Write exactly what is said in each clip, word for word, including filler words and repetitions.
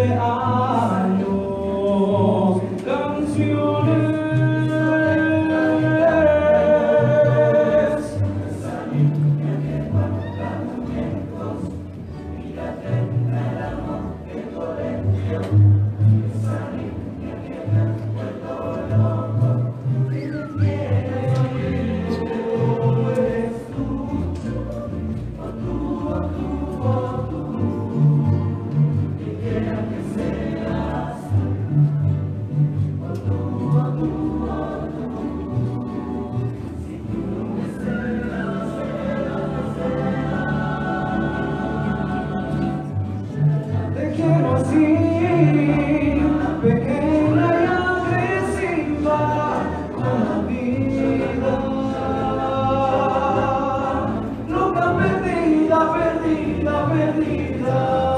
años, canciones. Pequeña y agresiva con la vida, loca, perdida, perdida, perdida.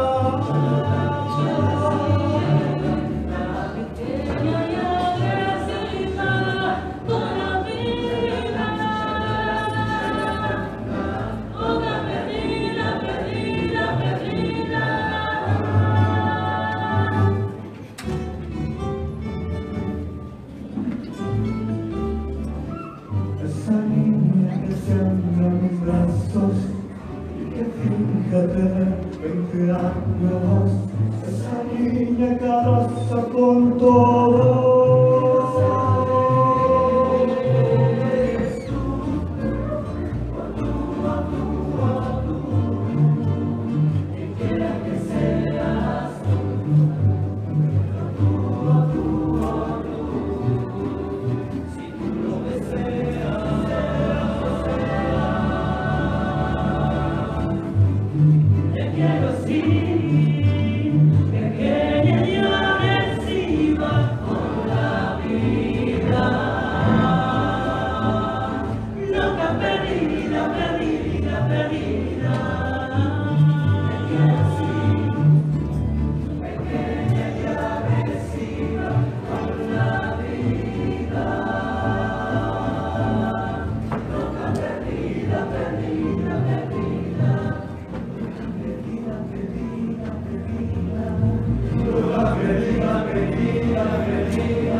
Pequeña y agresiva con la vida, loca, perdida, perdida, perdida. Esa niña que se anda en mis brazos y que finge tener veinte años, esa niña que arrasa con todo. Eres tú, tú, tú, tú, y quiera que seas tú, tú, tú, tú, si tú lo deseas. Te quiero así, pequeña y agresiva con la vida, loca, perdida, perdida, perdida. Te quiero así, pequeña y agresiva con la vida, loca, perdida, perdida, perdida. Perdida, perdida, perdida.